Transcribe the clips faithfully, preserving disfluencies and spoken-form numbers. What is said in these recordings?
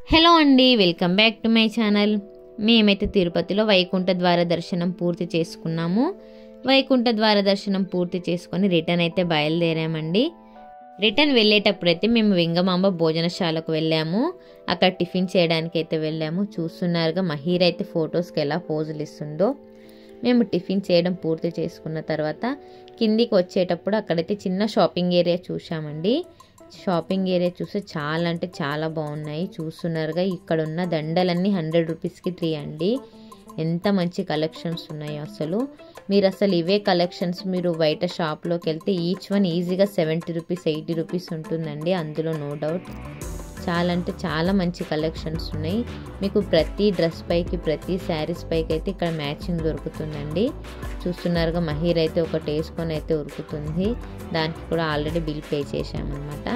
Hello అండి, welcome back to my channel. మేమైతే తిరుపతిలో వైకుంఠ ద్వార దర్శనం పూర్తి చేసుకున్నాము. వైకుంఠ ద్వార దర్శనం పూర్తి చేసుకొని రిటర్న్ అయితే బయలుదేరామండి. రిటర్న్ వెళ్ళేటప్పుడు అయితే మేము వెంగమాంబ భోజనశాలకు వెళ్ళాము. అక్కడ టిఫిన్ చేయడానికి అయితే వెళ్ళాము. చూస్తున్నారుగా మహీర్ అయితే ఫొటోస్కి ఎలా పోజులు ఇస్తుందో. మేము టిఫిన్ చేయడం పూర్తి చేసుకున్న తర్వాత కిందికి వచ్చేటప్పుడు అక్కడైతే చిన్న షాపింగ్ ఏరియా చూసామండి. షాపింగ్ ఏరియా చూస్తే చాలా అంటే చాలా బాగున్నాయి. చూస్తున్నారుగా ఇక్కడ ఉన్న దండలన్నీ హండ్రెడ్ రూపీస్కి త్రీ అండి. ఎంత మంచి కలెక్షన్స్ ఉన్నాయో అసలు. మీరు అసలు ఇవే కలెక్షన్స్ మీరు బయట షాప్లోకి వెళ్తే ఈచ్ వన్ ఈజీగా సెవెంటీ రూపీస్ ఎయిటీ రూపీస్ ఉంటుందండి, అందులో నో డౌట్. చాలా అంటే చాలా మంచి కలెక్షన్స్ ఉన్నాయి. మీకు ప్రతి డ్రెస్ పైకి ప్రతి శారీస్ పైకి అయితే ఇక్కడ మ్యాచింగ్ దొరుకుతుందండి. చూస్తున్నారుగా మహీర్ అయితే ఒకటి వేసుకొని అయితే ఉరుకుతుంది. దానికి కూడా ఆల్రెడీ బిల్ పే చేశామన్నమాట.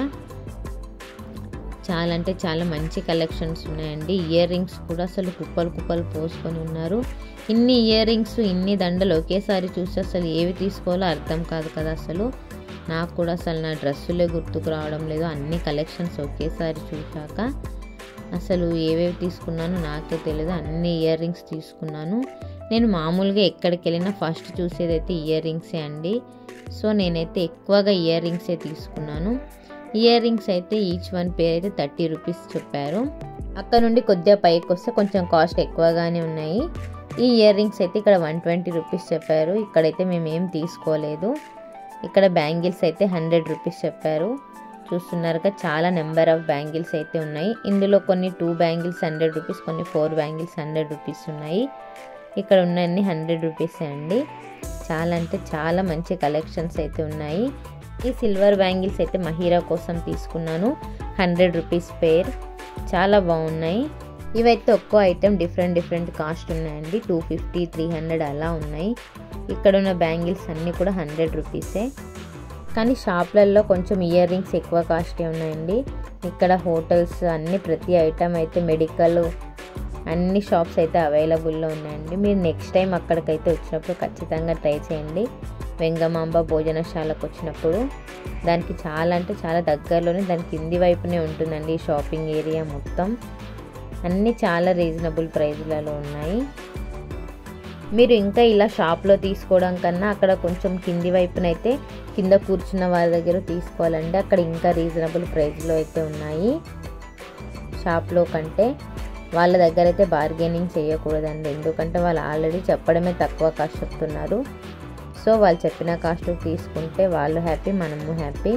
చాలా అంటే చాలా మంచి కలెక్షన్స్ ఉన్నాయండి. ఇయర్ రింగ్స్ కూడా అసలు కుప్పలు కుప్పలు పోసుకొని ఉన్నారు. ఇన్ని ఇయర్ రింగ్స్ ఇన్ని దండలు ఒకేసారి చూస్తే అసలు ఏవి తీసుకోవాలో అర్థం కాదు కదా. అసలు నాకు కూడా అసలు నా డ్రెస్సులే గుర్తుకు రావడం లేదు. అన్ని కలెక్షన్స్ ఒకేసారి చూశాక అసలు ఏవేవి తీసుకున్నానో నాకే తెలియదు. అన్ని ఇయర్ రింగ్స్ తీసుకున్నాను. నేను మామూలుగా ఎక్కడికి వెళ్ళినా ఫస్ట్ చూసేదైతే ఇయర్ రింగ్సే అండి. సో నేనైతే ఎక్కువగా ఇయర్ రింగ్సే తీసుకున్నాను. ఇయర్ రింగ్స్ అయితే ఈచ్ వన్ పేర్ అయితే థర్టీ రూపీస్ చెప్పారు. అక్కడ నుండి కొద్దిగా పైకి వస్తే కొంచెం కాస్ట్ ఎక్కువగానే ఉన్నాయి. ఈ ఇయర్ రింగ్స్ అయితే ఇక్కడ వన్ ట్వంటీ రూపీస్ చెప్పారు. ఇక్కడైతే మేము ఏం తీసుకోలేదు. ఇక్కడ బ్యాంగిల్స్ అయితే హండ్రెడ్ రూపీస్ చెప్పారు. చూస్తున్నారుగా చాలా నెంబర్ ఆఫ్ బ్యాంగిల్స్ అయితే ఉన్నాయి. ఇందులో కొన్ని టూ బ్యాంగిల్స్ హండ్రెడ్ రూపీస్, కొన్ని ఫోర్ బ్యాంగిల్స్ హండ్రెడ్ రూపీస్ ఉన్నాయి. ఇక్కడ ఉన్నన్ని హండ్రెడ్ రూపీసే అండి. చాలా అంటే చాలా మంచి కలెక్షన్స్ అయితే ఉన్నాయి. ఈ సిల్వర్ బ్యాంగిల్స్ అయితే మహీరా కోసం తీసుకున్నాను. హండ్రెడ్ రూపీస్ పేర్, చాలా బాగున్నాయి. ఇవైతే ఒక్కో ఐటెం డిఫరెంట్ డిఫరెంట్ కాస్ట్ ఉన్నాయండి. టూ ఫిఫ్టీ త్రీ హండ్రెడ్ అలా ఉన్నాయి. ఇక్కడ ఉన్న బ్యాంగిల్స్ అన్నీ కూడా హండ్రెడ్ రూపీసే. కానీ షాప్లలో కొంచెం ఇయర్ రింగ్స్ ఎక్కువ కాస్టే ఉన్నాయండి. ఇక్కడ హోటల్స్ అన్ని ప్రతి ఐటమ్ అయితే మెడికల్ అన్ని షాప్స్ అయితే అవైలబుల్లో ఉన్నాయండి. మీరు నెక్స్ట్ టైం అక్కడికైతే వచ్చినప్పుడు ఖచ్చితంగా ట్రై చేయండి. వెంగమాంబ భోజనశాలకు వచ్చినప్పుడు దానికి చాలా అంటే చాలా దగ్గరలోనే దాని కింది వైపునే ఉంటుందండి ఈ షాపింగ్ ఏరియా మొత్తం. అన్నీ చాలా రీజనబుల్ ప్రైజ్లలో ఉన్నాయి. మీరు ఇంకా ఇలా షాప్లో తీసుకోవడం కన్నా అక్కడ కొంచెం కింది వైపునైతే కింద కూర్చున్న వాళ్ళ దగ్గర తీసుకోవాలండి. అక్కడ ఇంకా రీజనబుల్ ప్రైస్లో అయితే ఉన్నాయి. షాప్లో కంటే వాళ్ళ దగ్గర అయితే బార్గెనింగ్ చేయకూడదండి. ఎందుకంటే వాళ్ళు ఆల్రెడీ చెప్పడమే తక్కువ కాస్ట్ చెప్తున్నారు. సో వాళ్ళు చెప్పిన కాస్ట్ తీసుకుంటే వాళ్ళు హ్యాపీ, మనము హ్యాపీ.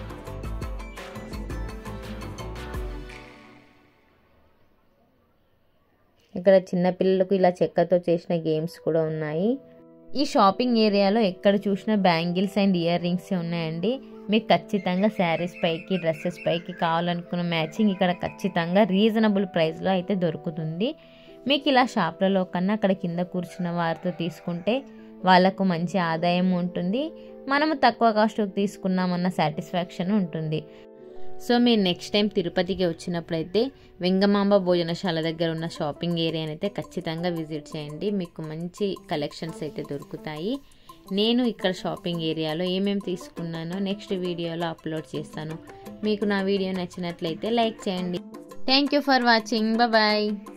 ఇక్కడ చిన్నపిల్లలకు ఇలా చెక్కతో చేసిన గేమ్స్ కూడా ఉన్నాయి. ఈ షాపింగ్ ఏరియాలో ఎక్కడ చూసినా బ్యాంగిల్స్ అండ్ ఇయర్ రింగ్స్ ఉన్నాయండి. మీకు ఖచ్చితంగా శారీస్ పైకి డ్రెస్సెస్ పైకి కావాలనుకున్న మ్యాచింగ్ ఇక్కడ ఖచ్చితంగా రీజనబుల్ ప్రైస్లో అయితే దొరుకుతుంది. మీకు ఇలా షాప్లలో కన్నా అక్కడ కింద కూర్చున్న వారితో తీసుకుంటే వాళ్ళకు మంచి ఆదాయం ఉంటుంది. మనము తక్కువ కాస్ట్కి తీసుకున్నామన్న సాటిస్ఫాక్షన్ ఉంటుంది. సో మీరు నెక్స్ట్ టైం తిరుపతికి వచ్చినప్పుడైతే వెంగమాంబ భోజనశాల దగ్గర ఉన్న షాపింగ్ ఏరియాని అయితే ఖచ్చితంగా విజిట్ చేయండి. మీకు మంచి కలెక్షన్స్ అయితే దొరుకుతాయి. నేను ఇక్కడ షాపింగ్ ఏరియాలో ఏమేమి తీసుకున్నానో నెక్స్ట్ వీడియోలో అప్లోడ్ చేస్తాను. మీకు నా వీడియో నచ్చినట్లయితే లైక్ చేయండి. Thank you for watching. Bye.